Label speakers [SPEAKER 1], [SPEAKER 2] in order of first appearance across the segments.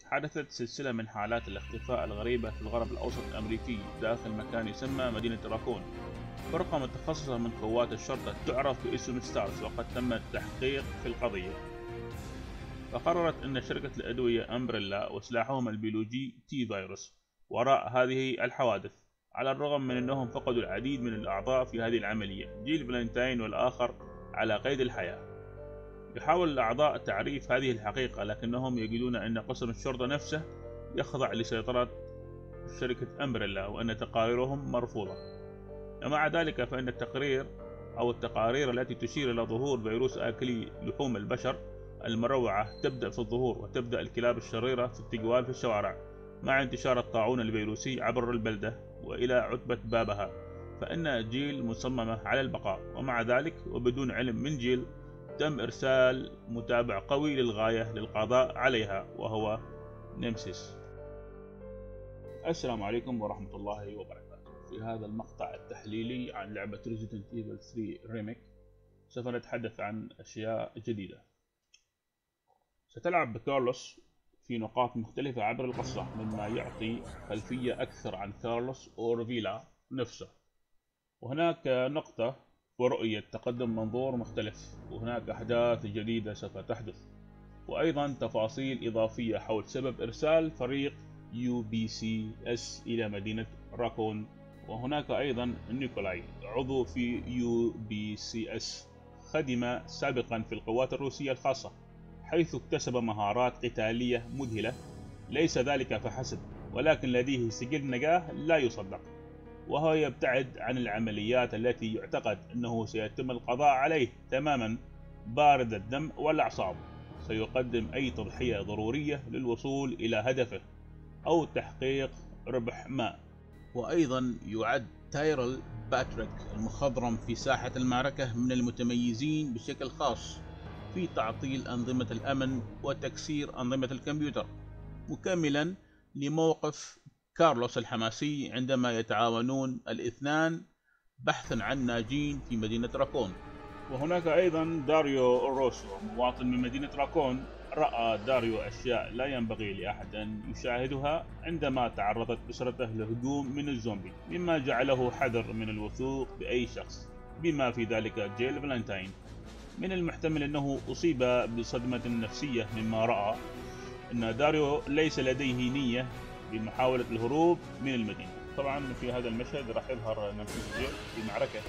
[SPEAKER 1] حدثت سلسلة من حالات الاختفاء الغريبة في الغرب الأوسط الأمريكي داخل مكان يسمى مدينة راكون. فرقة متخصصة من قوات الشرطة تعرف باسم ستارز، وقد تم التحقيق في القضية. فقررت أن شركة الأدوية أمبريلا وسلاحهم البيولوجي تي فيروس وراء هذه الحوادث، على الرغم من أنهم فقدوا العديد من الأعضاء في هذه العملية. جيل فالنتاين والآخر على قيد الحياة. يحاول الأعضاء تعريف هذه الحقيقة، لكنهم يجدون أن قسم الشرطة نفسه يخضع لسيطرة شركة أمبريلا، وأن تقاريرهم مرفوضة. ومع ذلك فإن التقارير التي تشير إلى ظهور فيروس آكلي لحوم البشر المروعة تبدأ في الظهور، وتبدأ الكلاب الشريرة في التجوال في الشوارع مع انتشار الطاعون الفيروسي عبر البلدة وإلى عتبة بابها. فإن جيل مصممة على البقاء، ومع ذلك وبدون علم من جيل تم إرسال متابع قوي للغاية للقضاء عليها، وهو نيمسيس. السلام عليكم ورحمة الله وبركاته. في هذا المقطع التحليلي عن لعبة Resident Evil 3 ريميك سوف نتحدث عن أشياء جديدة. ستلعب بكارلوس في نقاط مختلفة عبر القصة، مما يعطي خلفية أكثر عن كارلوس أورفيلا نفسه. وهناك نقطة ورؤية تقدم منظور مختلف، وهناك أحداث جديدة سوف تحدث، وأيضا تفاصيل إضافية حول سبب إرسال فريق UBCS إلى مدينة راكون. وهناك أيضا نيكولاي، عضو في UBCS، خدم سابقا في القوات الروسية الخاصة، حيث اكتسب مهارات قتالية مذهلة. ليس ذلك فحسب، ولكن لديه سجل نجاة لا يصدق، وهو يبتعد عن العمليات التي يعتقد أنه سيتم القضاء عليه تماما. بارد الدم والأعصاب، سيقدم أي تضحية ضرورية للوصول إلى هدفه أو تحقيق ربح ما. وأيضا يعد تايرل باتريك المخضرم في ساحة المعركة من المتميزين بشكل خاص في تعطيل أنظمة الأمن وتكسير أنظمة الكمبيوتر، مكملا لموقف كارلوس الحماسي عندما يتعاونون الاثنان بحثا عن ناجين في مدينة راكون. وهناك أيضا داريو روسو، مواطن من مدينة راكون. رأى داريو أشياء لا ينبغي لأحد أن يشاهدها عندما تعرضت أسرته لهجوم من الزومبي، مما جعله حذر من الوثوق بأي شخص، بما في ذلك جيل فالنتاين. من المحتمل أنه أصيب بصدمة نفسية مما رأى. أن داريو ليس لديه نية بمحاولة الهروب من المدينة. طبعا في هذا المشهد راح يظهر نمسيس جيل في معركة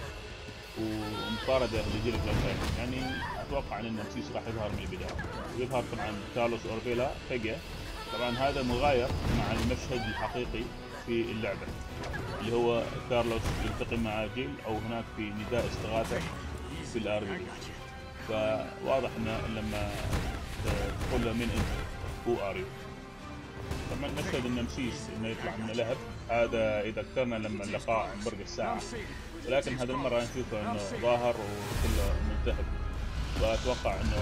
[SPEAKER 1] ومطاردة لجيل فالنتاين، يعني أتوقع أن نمسيس راح يظهر من البداية، ويظهر طبعا كارلوس أورفيلا فجأة. طبعا هذا مغاير مع المشهد الحقيقي في اللعبة، اللي هو كارلوس يلتقي مع جيل، أو هناك في نداء استغاثة في الآربي. فواضح أن لما تقول له من أنت هو آريو. طبعا مشهد النمسيس انه يطلع من لهب، هذا يذكرنا لما لقاء عن برج الساعة، ولكن هذه المرة نشوفه انه ظاهر وكله ملتهب، واتوقع انه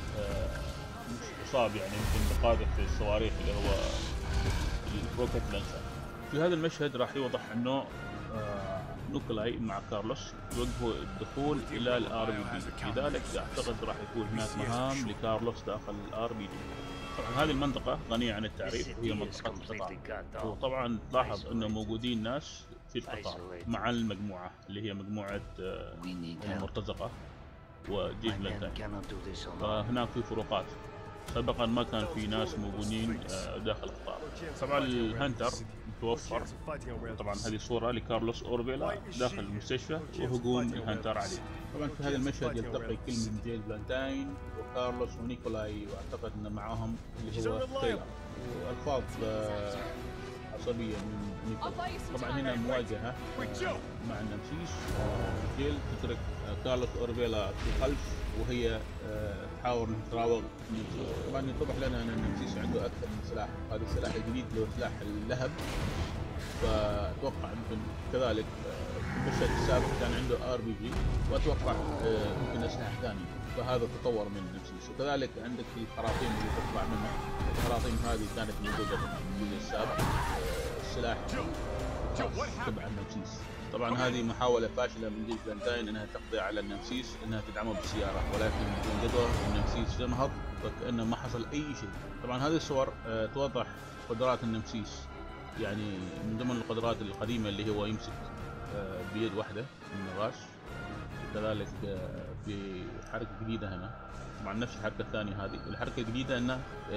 [SPEAKER 1] اصاب يعني يمكن بقاذف الصواريخ اللي هو الروكت لانشر. في هذا المشهد راح يوضح انه نيكولاي مع كارلوس يوجهوا الدخول الى الار بي دي، لذلك اعتقد راح يكون هناك مهام لكارلوس داخل الار بي دي. طبعا هذه المنطقة غنية عن التعريف، وهي منطقة القطار. وطبعا تلاحظ انه موجودين ناس في القطار مع المجموعة اللي هي مجموعة المرتزقة وجيل فالنتاين. فهناك في فروقات، سابقا ما كان في ناس موجودين داخل القطار. طبعا الهانتر متوفر. طبعا هذه صورة لكارلوس أورفيلا داخل المستشفى وهجوم الهانتر عليه. طبعا في هذا المشهد يلتقي كل من جيل فالنتاين وكارلوس ونيكولاي، واعتقد ان معاهم اللي هو تايلر، والفاظ عصبية من نيكولاي. طبعا هنا مواجهة مع النمسيس. جيل تترك كارلوس أورفيلا في الخلف، وهي تحاول ان تراوغ النمسيس. طبعا يتضح لنا ان النمسيس عنده اكثر من سلاح، هذا السلاح الجديد اللي هو سلاح اللهب. فاتوقع يمكن كذلك في المشهد السابق كان عنده RPG، واتوقع يمكن اسلحه ثانيه، فهذا تطور من النمسيس. وكذلك عندك الخراطيم اللي تطلع منها، الخراطيم هذه كانت موجوده في الجزء السابق، السلاح تبع النمسيس. طبعا هذه محاولة فاشلة من جيل فالنتاين انها تقضي على النمسيس، انها تدعمه بالسيارة، ولكن بدون جدوى النمسيس ينهض وكأنه ما حصل أي شيء. طبعا هذه الصور توضح قدرات النمسيس، يعني من ضمن القدرات القديمة اللي هو يمسك بيد واحدة النغاش، وكذلك في حركة جديدة هنا، طبعا نفس الحركة الثانية هذه. الحركة الجديدة انه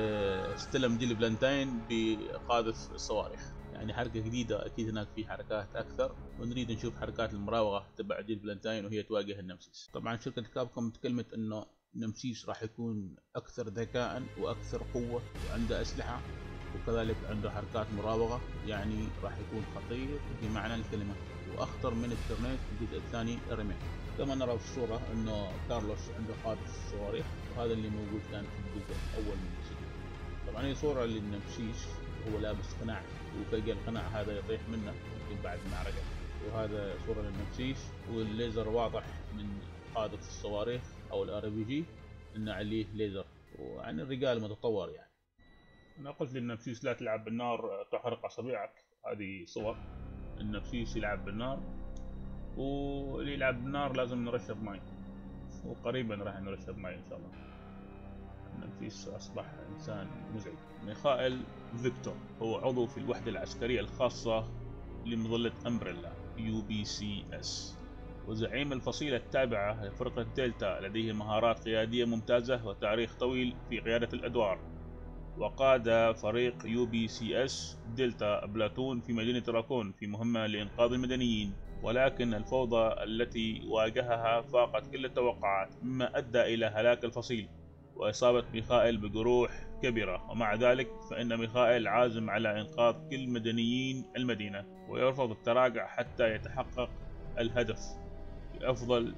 [SPEAKER 1] استلم جيل فلانتاين بقاذف الصواريخ، يعني حركة جديدة. اكيد هناك في حركات اكثر، ونريد نشوف حركات المراوغة تبع جيل فلانتاين وهي تواجه النمسيس. طبعا شركة كابكوم تكلمت انه نمسيس راح يكون اكثر ذكاء واكثر قوة، وعنده اسلحة وكذلك عنده حركات مراوغة، يعني راح يكون خطير بمعنى الكلمة، واخطر من الترنيت الجزء الثاني الريميك. كما نرى في الصورة انه كارلوس عنده قاذف الصواريخ، وهذا اللي موجود كان في الجزء الاول من السجن. طبعا هي صورة للنمسيس وهو لابس قناع، وفجأة القناع هذا يطيح منه يمكن بعد المعركة، وهذا صورة للنمسيس، والليزر واضح من قاذف الصواريخ او الار بي جي انه عليه ليزر، وعن الرجال متطور يعني. انا قلت للنمسيس لا تلعب بالنار تحرق اصابعك، هذه صور النمسيس يلعب بالنار، واللي يلعب بالنار لازم نرشب ماء، وقريبا راح نرشب ماء ان شاء الله. النمسيس اصبح انسان مزعج. ميخائيل فيكتور هو عضو في الوحدة العسكرية الخاصة لمظلة امبريلا UBCS، وزعيم الفصيلة التابعة لفرقة دلتا، لديه مهارات قيادية ممتازة وتاريخ طويل في قيادة الأدوار، وقاد فريق UBCS دلتا بلاتون في مدينة راكون في مهمة لإنقاذ المدنيين، ولكن الفوضى التي واجهها فاقت كل التوقعات، مما أدى إلى هلاك الفصيل وإصابة ميخائيل بجروح كبيرة. ومع ذلك فإن ميخائيل عازم على إنقاذ كل مدنيين المدينة، ويرفض التراجع حتى يتحقق الهدف بأفضل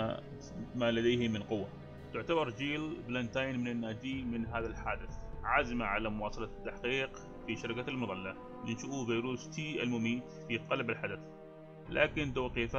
[SPEAKER 1] ما لديه من قوة. تعتبر جيل فلانتاين من الناجين من هذا الحادث، عازمة على مواصلة التحقيق في شركة المظلة لنشوء فيروس تي المميت في قلب الحدث، لكن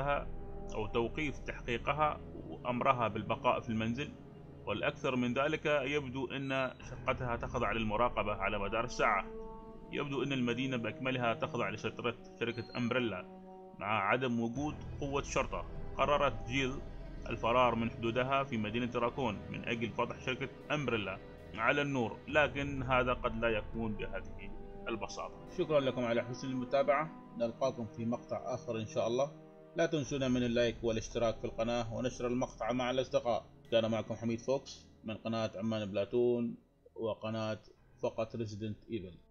[SPEAKER 1] توقيف تحقيقها وأمرها بالبقاء في المنزل. والأكثر من ذلك، يبدو أن شقتها تخضع للمراقبة على مدار الساعة. يبدو أن المدينة بأكملها تخضع لسيطرة شركة أمبريلا مع عدم وجود قوة شرطة. قررت جيل الفرار من حدودها في مدينة راكون من أجل فتح شركة أمبريلا على النور، لكن هذا قد لا يكون بهذه البساطة. شكرا لكم على حسن المتابعة، نلقاكم في مقطع آخر إن شاء الله. لا تنسونا من اللايك والاشتراك في القناة ونشر المقطع مع الأصدقاء. كان معكم حميد فوكس من قناة عمان بلاتون وقناة فقط ريزيدنت ايفل.